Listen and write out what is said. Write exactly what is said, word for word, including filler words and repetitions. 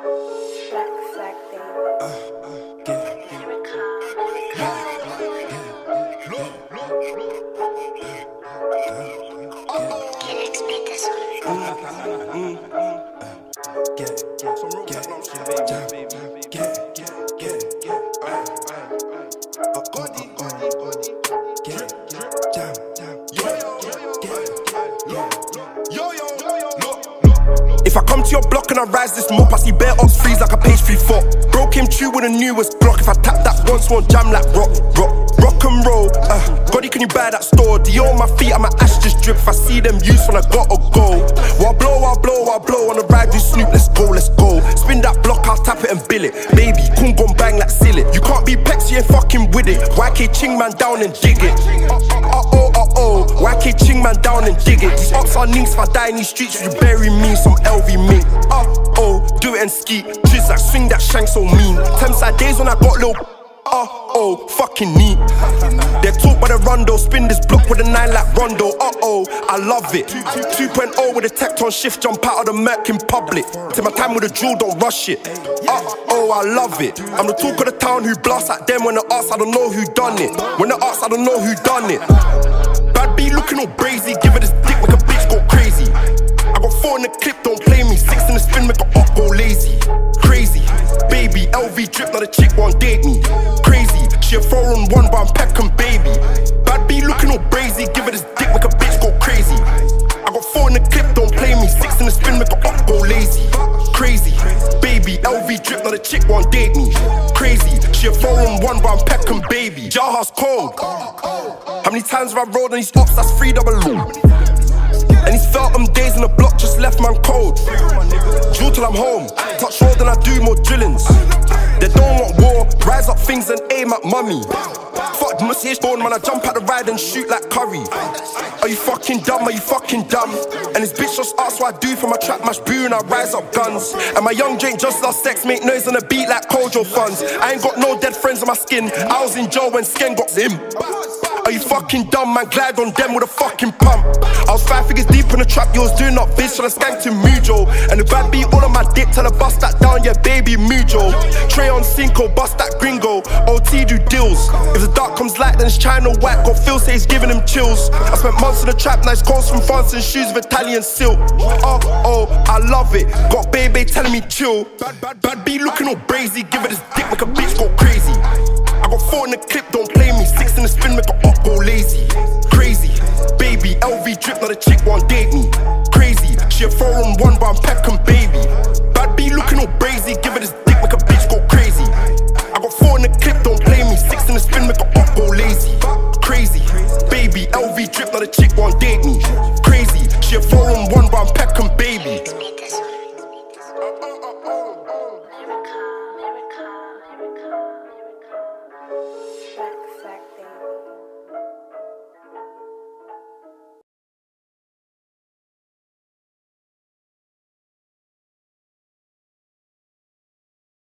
If I come to your block and I rise this mop, I see bare ops freeze like a page three four. Broke him true with the newest Glock. If I tap that once, won't jam like rock, rock, rock and roll. Uh, Goddy, can you buy that store? Dior on my feet, and my ash just drip. If I see them use when I gotta go. While I blow, while I blow, while I blow on the ride with Snoop. Let's go, let's go. Spin that block, I'll tap it and bill it. Baby, kun gon' bang like silly. You can't be Pex, you ain't fucking with it. Y K Ching man down and dig it. Uh oh, uh oh. Y K Ching man down and dig it. These ops are ninks. If I die in these streets, you bury me some L V mink. Uh oh, do it and ski. Trizz like swing that shank so mean. Thameside days when I got little. Uh oh, fucking neat. They talk by the rondo, spin this block with a nine like Rondo. Uh oh, I love it. two point oh with a tecton shift, jump out of the Merc in public. Take my time with a jewel, don't rush it. Uh oh, I love it. I'm the talk of the town who blast at them. When they ask, I don't know who done it. When they ask, I don't know who done it. Bad B looking all brazy, give it this dick, make a bitch go crazy. I got four in the clip, don't play me. Six in the spin, make a up go lazy. Crazy, baby, L V drip, now the chick won't date me. Crazy, she a four on one, but I'm pecking baby. Bad B looking all brazy, give it this dick, make a bitch go crazy. I got four in the clip, don't play me. Six in the spin, make a up go lazy. Crazy, baby, L V drip, now the chick won't date me. Crazy, she a four on one, but I'm pecking baby. Jaha's cold. How many times have I rolled on these ops? That's three double O. And he's felt them days in the block, just left man cold. Drill till I'm home, touch road and I do more drillings. They don't want war, rise up things and aim at mummy. Fuck must H bone, man, I jump out the ride and shoot like Curry. Are you fucking dumb, are you fucking dumb? And this bitch just asks what I do for my trap mash brew and I rise up guns. And my young drink just lost sex, make noise on the beat like Kojo funds. I ain't got no dead friends on my skin, I was in jail when Sken got him. Are you fucking dumb, man? Glide on them with a fucking pump. I was five figures deep in the trap, you was doing up bitch, till I skanked to Mujo. And the bad beat all on my dick, tell her bust that down, yeah baby Mujo. Trey on Cinco, bust that gringo, O T do deals. If the dark comes light, then it's China white, got Phil say he's giving him chills. I spent months in the trap, nice clothes from France and shoes of Italian silk. Oh, oh, I love it, got baby telling me chill. Bad, bad, bad B looking all brazy, give it his dick, make a bitch go crazy. I got four in the clip, don't play me. Six in the spin, make a up go lazy. Crazy, baby, L V drip, now the chick won't date me. Crazy, she a four on one, but I'm pecking baby. Bad B looking all brazy, give it his dick, make a bitch go crazy. I got four in the clip, don't play me. Six in the spin, make a up go lazy. Crazy, baby, L V drip, now the chick won't date me. Crazy, she a four